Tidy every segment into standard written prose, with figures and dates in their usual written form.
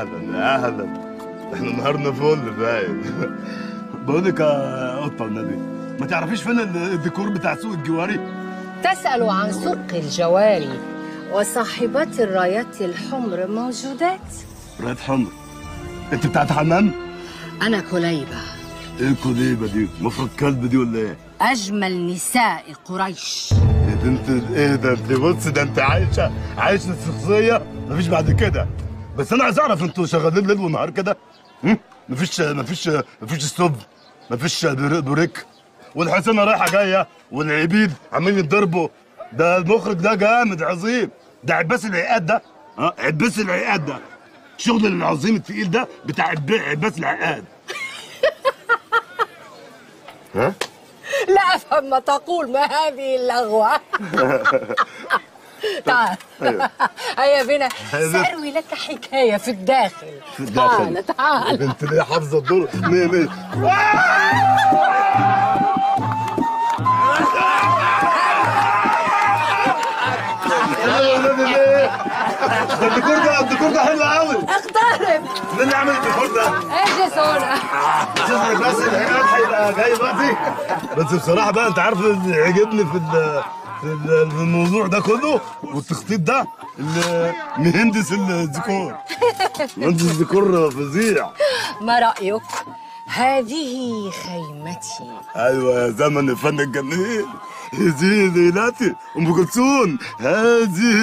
اهلا اهلا، احنا نهارنا فل باين. بقول لك يا قطه والنبي، ما تعرفيش فين الديكور بتاع سوق الجواري؟ تسأل عن سوق الجواري وصاحبات الرايات الحمر موجودات. رايات حمر؟ انت بتاعت حمام؟ أنا كليبة. ايه كليبه دي؟ مفرد كلب دي ولا ايه؟ أجمل نساء قريش. ايه ده انت، ايه ده انت، بص ده انت عايشه الشخصيه مفيش بعد كده. بس انا عايز اعرف انتوا شغالين ليل ونهار كده؟ مفيش ستوب، مفيش بريك، والحسنه رايحه جايه والعبيد عمالين يتضربوا. ده المخرج ده جامد عظيم، ده عباس العقاد ده. عباس العقاد ده الشغل العظيم التقيل ده بتاع عباس العقاد. ها؟ لا أفهم ما تقول، ما هذه اللغوة؟ تعال هيا بنا سأروي لك حكاية في الداخل. تعال تعال. انت ليه حافظه الدور؟ مية الديكور ده حلو قوي. اقترب. مين اللي عمل الديكور ده؟ اجلس هنا. شوف بس العيال هيبقى جاي دلوقتي. بس بصراحه بقى انت عارف اللي عجبني في الموضوع ده كله والتخطيط ده، اللي مهندس الديكور. مهندس الديكور فظيع. ما رأيك؟ هذه خيمتي. ايوه يا زمن الفن الجميل، هذه ليلتي ام كلثوم، هذه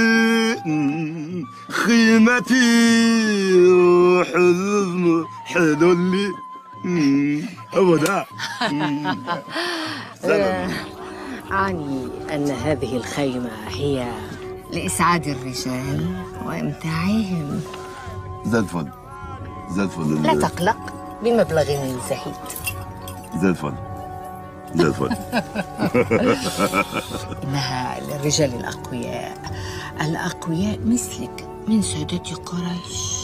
خيمتي حلو لي. هو ده. أعني أن هذه الخيمة هي لإسعاد الرجال وإمتاعهم. زي الفل زي الفل. لا تقلق، بمبلغ زهيد. زي الفل زي الفل. إنها للرجال الأقوياء مثلك من سادة قريش.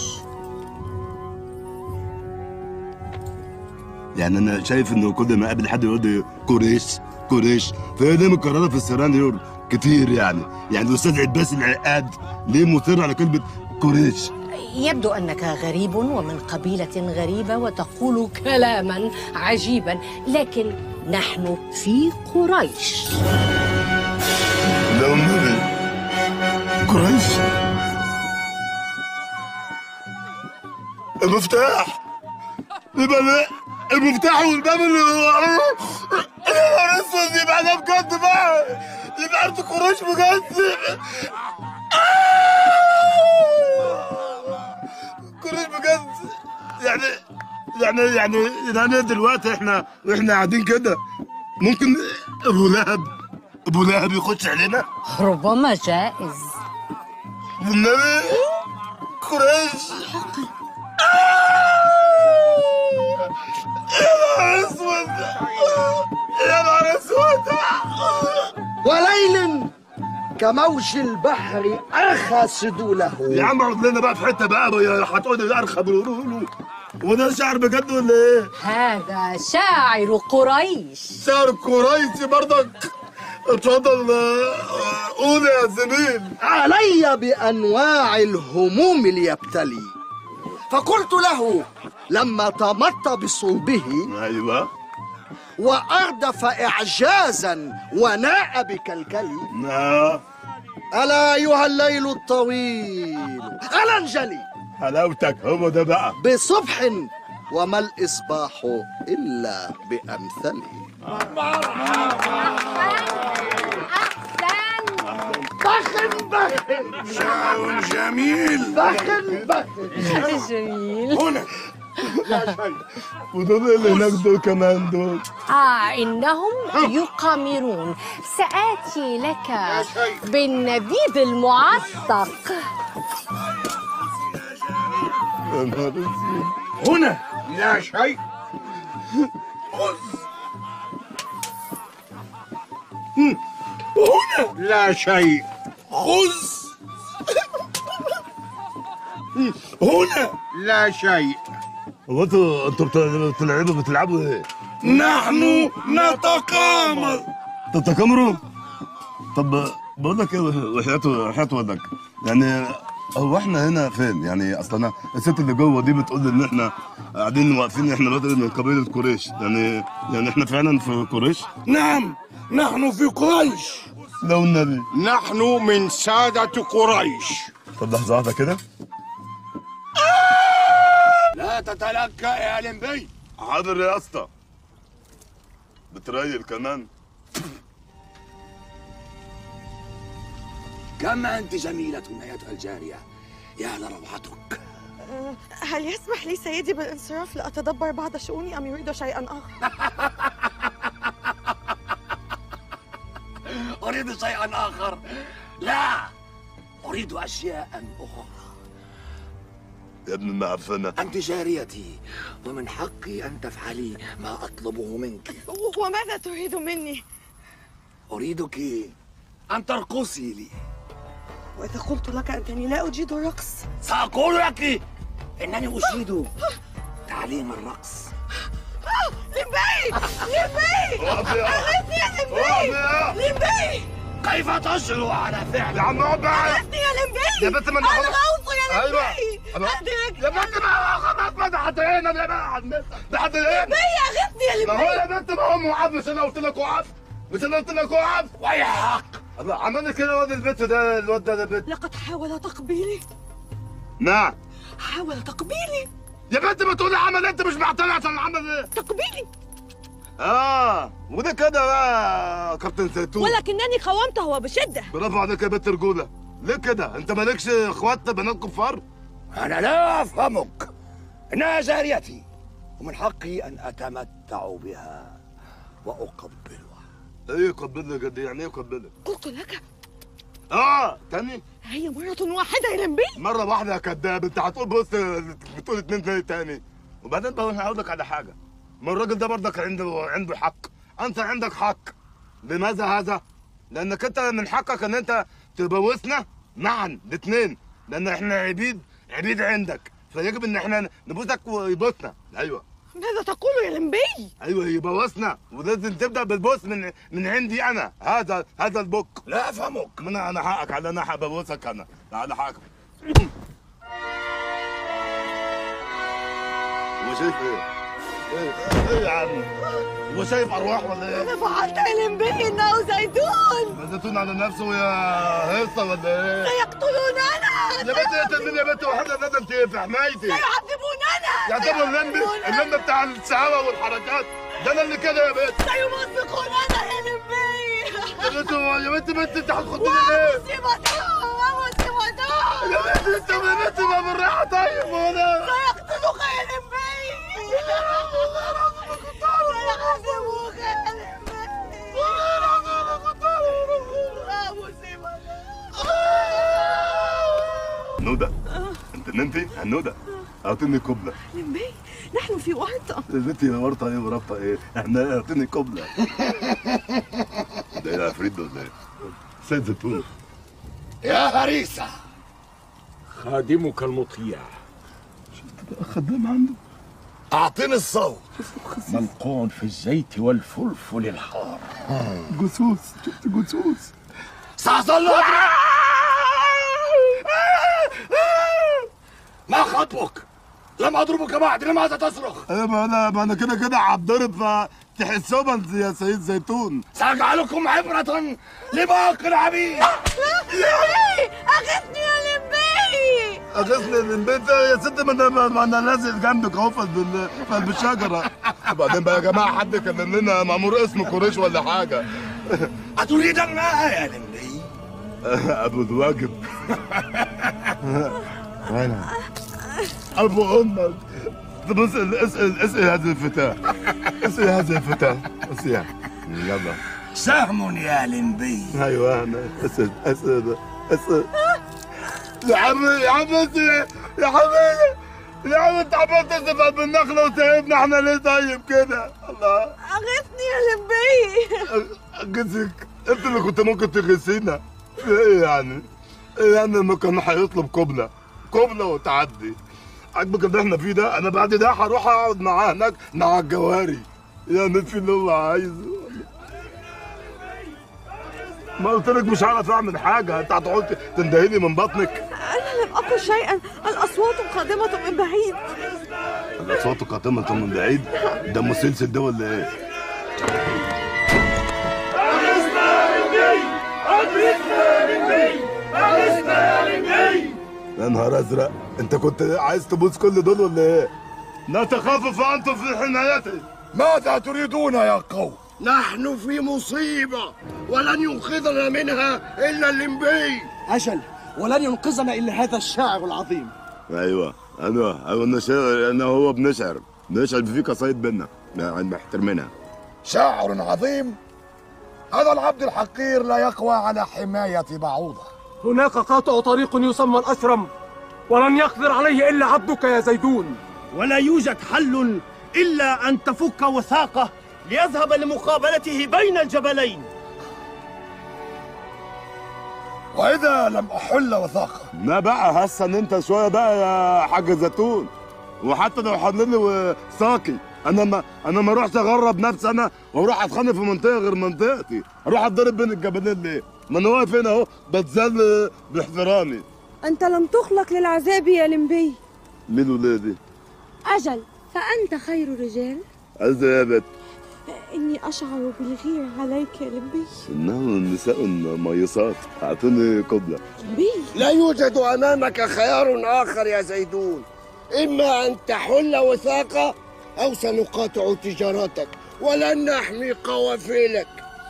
يعني أنا شايف إنه كل ما أقابل حد يقول لي قريش، فهي ليه مكررة في السيناريو كتير يعني الأستاذ عباس العقاد ليه مصر على كلمة قريش؟ يبدو أنك غريب ومن قبيلة غريبة وتقول كلاما عجيبا، لكن نحن في قريش. لا أمي قريش. المفتاح يبقى المفتاح والباب اللي يا نهار اسود، يبقى ده بجد بقى، يبقى أرض قريش بجد. قريش بجد. يعني دلوقتي احنا قاعدين كده ممكن ابو لهب يخش علينا؟ ربما جائز. والنبي قريش. يا نهار اسود، يا نهار اسود. وليل كموج البحر أرخى سدوله. يا عم اقعد لنا بقى في حته بقى، هتقعد ارخى بالقولوا. وده شعر بجد ولا ايه؟ هذا شاعر قريش. شعر قريش برضك؟ اتفضل قول يا زميل. علي بأنواع الهموم ليبتلي، فقلت له لما تمط بصلبه ايوه وأردف إعجازا وناء بكلكلي، ألا أيها الليل الطويل ألا انجلي حلاوتك، هو ده بقى بصبح وما الإصباح إلا بأمثله. بخن شعر جميل. بخن جميل. هنا ودول اللي هناك دول كمان دول. إنهم يقامرون. سآتي لك بالنبيذ المعطر. هنا لا شيء. خذ. هنا لا شيء. خذ. هنا لا شيء. هو انتوا بتلعبوا ايه؟ نحن نتقامر. تتقامروا؟ طب بقول لك ايه، وحياة والدك يعني هو احنا هنا فين؟ يعني اصل انا الست اللي جوه دي بتقول لي ان احنا قاعدين واقفين، احنا بدل من قبيله قريش، يعني احنا فعلا في قريش؟ نعم، نحن في قريش. لو النبي نحن من سادة قريش. طب لحظه واحده كده. لا تتلكأ يا لمبي. حاضر يا اسطى. بتريل كمان. كم أنت جميلة أيتها الجارية، يا لروعتك. هل يسمح لي سيدي بالانصراف لأتدبر بعض شؤوني أم يريد شيئا آخر؟ أريد شيئا آخر. لا، أريد أشياء أخرى. يا ابن المعفنه، أنت جاريتي ومن حقي أن تفعلي ما أطلبه منك. وماذا تريد مني؟ أريدك أن ترقصي لي. وإذا قلت لك أنني لا أجيد الرقص؟ سأقول لك إنني أجيد تعليم الرقص. لمبي! لمبي! أغثني يا لمبي! لمبي! كيف تجرؤ على فعل؟ يا عم اقعد بقى. أغثني يا لمبي! يا بنت ما الغوص يا ايوه لمبي! أدرك يا بنت ما خلاص ما تحطينا لحد هنا. لمبي أغثني يا ما هو لمبي! يا بنت ما هو موقف، مش انا قلت لك وقف؟ مش انا قلت لك وقف؟ ويحك. عملنا كده الواد البت ده، الواد ده البت. لقد حاول تقبيلي. نعم. حاول تقبيلي. يا بنت ما تقولي عمل، انت مش معتني عشان عمل ايه؟ تقبيلي. وده كده بقى كابتن زيتون. ولكنني قاومته بشدة. برافو عليك يا بنت رجوله. ليه كده؟ انت مالكش اخوات بنات كفار؟ أنا لا أفهمك. إنها جاريتي ومن حقي أن أتمتع بها وأقبلها. ايه يقبلك قد ايه؟ يعني ايه يقبلك؟ قلت لك تاني؟ هي مرة واحدة يا لمبي. مرة واحدة يا كداب، انت هتقول بص بتقول اتنين تاني. وبعدين بقى انا هقول لك على حاجة. ما الراجل ده برضك عنده حق، انت عندك حق. لماذا هذا؟ لانك انت من حقك ان انت تبوسنا معا الاثنين، لان احنا عبيد عندك، فيجب ان احنا نبوسك ويبوسنا. ايوه. ماذا تقول يا لمبي؟ ايوه يبوسنا، ولازم تبدا بالبوس من عندي انا. هذا البوك. لا أفهمك. انا حقك على انا هبوسك انا على حقك. هو شايف ايه؟ ايه يا عم؟ هو شايف ارواح ولا ايه؟ ماذا فعلت يا لمبي؟ إنه زيتون. زيتون على نفسه يا هيصه ولا ايه؟ سيقتلوننا. يا بنت يا بنت وحده لازم في حمايتي. سيعذبوننا. يعتبر اللمبي بتاع الشهوه والحركات ده، انا اللي كده يا بنت. سيمزقوننا يا لمبي. يا بنت انت هتخضني ليه؟ ومصيبتهم. يا بنت ما بالراحه طيب ولا سيقتلوك يا لمبي. سيعذبوك يا لمبي. نودة، انت نمتي؟ هنودة اعطيني قبلة. لمبي نحن في ورطة. بنتي ورطة ايه ورطة ايه؟ احنا اعطيني قبلة. ده ايه العفريت ده ولا ايه؟ سيد زيتون. يا هريسة، خادمك المطيع. خدام عنده. أعطني الصوت. منقوع في الزيت والفلفل الحار. جثوث، شفت جثوث. سأظل ما خطبك؟ لم أضربك بعد، لماذا تصرخ؟ ما انا كده هتضرب، فتحسهم يا سيد زيتون. سأجعلكم عبرة لباقي العبيد. لمبي أغثني يا لمبي. اغثني من بيت يا ست، ما انا لازق جنبك اهو في قلب الشجره. وبعدين بقى يا جماعه حد كلم لنا مامور اسمه قريش ولا حاجه. أتريد الماء يا لمبي؟ ابو الواجب. وين ابو امك؟ طب اسال هذه الفتاه، اسال هذه الفتاه، اسال. يلا سهم يا لمبي. ايوه انا اسال يا عم اسال يا حبيبي. يا عم انت عمال تزفع بالنخله وسايبنا احنا ليه طيب كده؟ الله. أغثني يا لمبي. اغثك؟ انت اللي كنت ممكن تغثينا. ايه يعني؟ ايه يعني لما كان هيطلب قبله وتعدي؟ عاجبك اللي احنا فيه ده؟ انا بعد ده هروح اقعد معاه هناك مع الجواري يعمل فيه اللي هو عايزه. ما قلت لك مش هعرف اعمل حاجه، انت هتقعد تندهيلي من بطنك. أنا لم أقول شيئا، الأصوات قادمة من بعيد. الأصوات قادمة من بعيد؟ ده مسلسل ده ولا إيه؟ يا نهار ازرق، انت كنت عايز تبوس كل دول ولا ايه؟ لا تخافوا فانتم في حمايتي. ماذا تريدون يا قوم؟ نحن في مصيبة ولن ينقذنا منها إلا الليمبي. أجل، ولن ينقذنا إلا هذا الشاعر العظيم. ايوه النشاعر، انا هو بنشعر في قصايد بينا يعني محترمينها. شاعر عظيم؟ هذا العبد الحقير لا يقوى على حماية بعوضة. هناك قاطع طريق يسمى الأشرم، ولن يقدر عليه إلا عبدك يا زيدون. ولا يوجد حل إلا أن تفك وثاقه ليذهب لمقابلته بين الجبلين. وإذا لم أحل وثاقة؟ ما بقى هسه انت شويه بقى يا حاج زيتون، وحتى لو حلل لي وساقي انا ما اروحش اغرب نفسي انا واروح اتخانق في منطقه غير منطقتي، اروح اتضرب بين الجبلين ليه؟ ما انا واقف هنا اهو بتذل باحترامي. أنت لم تخلق للعذاب يا لمبي. مين ولادي؟ أجل، فأنت خير الرجال. عايزة يا بت؟ إني أشعر بالغيرة عليك يا لمبي. إنهم نساء ميصات، أعطوني قبلة. لمبي، لا يوجد أمامك خيار آخر يا زيدون، إما أن تحل وثاقة أو سنقاطع تجارتك ولن نحمي قوافلك.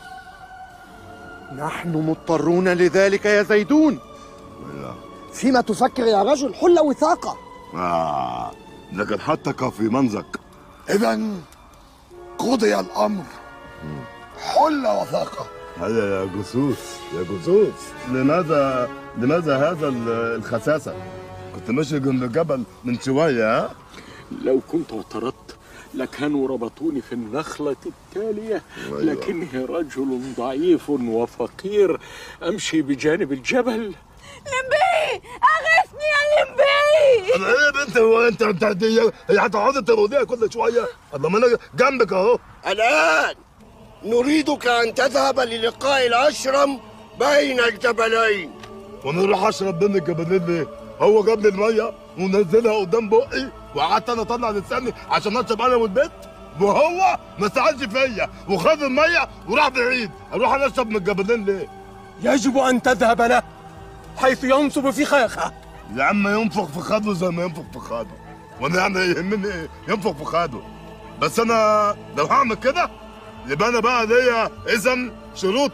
نحن مضطرون لذلك يا زيدون. فيما تفكر يا رجل؟ حل وثاقة. لكن حطك في منزق. إذا قضي الأمر، حل وثاقة. هذا يا جثوث لماذا هذا الخساسة؟ كنت ماشي جنب الجبل من شوية. ها؟ لو كنت اعترضت لكانوا ربطوني في النخلة التالية. أيوة. لكني رجل ضعيف وفقير أمشي بجانب الجبل. لمبي، أغثني يا لمبي. انا ايه يا بنت؟ هو انت هي هتقعدي تروديها كل شويه؟ الله ما انا جنبك اهو. الآن نريدك أن تذهب للقاء الأشرم بين الجبلين. وانا اروح اشرب بين الجبلين ليه؟ هو جاب لي الميه ونزلها قدام بقي وقعدت انا اطلع لساني عشان اشرب انا والبيت، وهو ما سالش فيا وخد الميه وراح بعيد. اروح انا اشرب من الجبلين ليه؟ يجب أن تذهب له حيث ينصب فخاخه. يا عم ينفخ في خده زي ما ينفخ في خده، وانا يعني يهمني ايه ينفخ في خده؟ بس انا لو هعمل كده يبقى انا بقى ليا اذا شروط.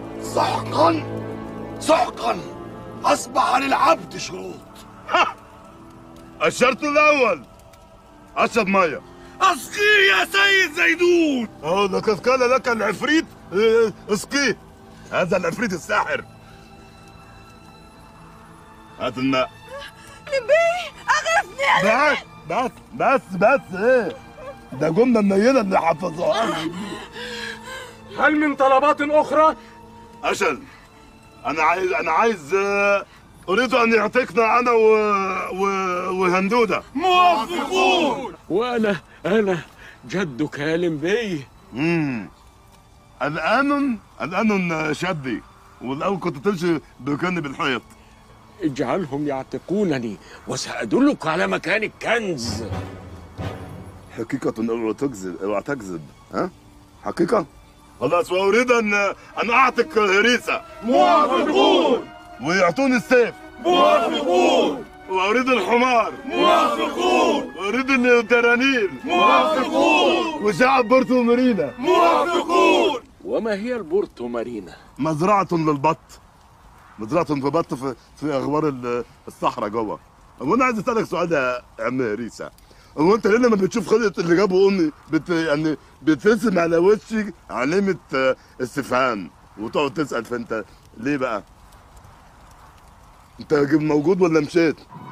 سحقا أصبح للعبد شروط. الشرط الاول اشرب ميه. أسقي يا سيد زيدون. لقد قال لك العفريت اسقيه، هذا العفريت الساحر. هات الماء. لمبي، أغثني يا بس ايه ده جمله منيله اللي حفظوها. هل من طلبات أخرى؟ أجل، أنا عايز أريد أن يعطيكنا أنا وهندودة. موافقون. وأنا جدك يا لمبي. الآن شدي، والأول كنت تمشي بكني بالحيط. اجعلهم يعتقونني وسأدلك على مكان الكنز. حقيقة اوعى تكذب. ها؟ حقيقة؟ خلاص، وأريد أن أعتق هريسة. موافقون. ويعطوني السيف. موافقون. وأريد الحمار. موافقون. وأريد الدرانيل. موافقون. وشعب بورتو مارينا. موافقون. وما هي البورتو مارينا؟ مزرعة للبط. مزرعة في بط في أغوار الصحراء جوه. وأنا عايز أسألك سؤال يا عم هريسة، هو أنت ليه لما بتشوف خلقة اللي جابوا أمي يعني بترسم على وشي علامة استفهام وتقعد تسأل؟ فأنت ليه بقى؟ أنت موجود ولا مشيت؟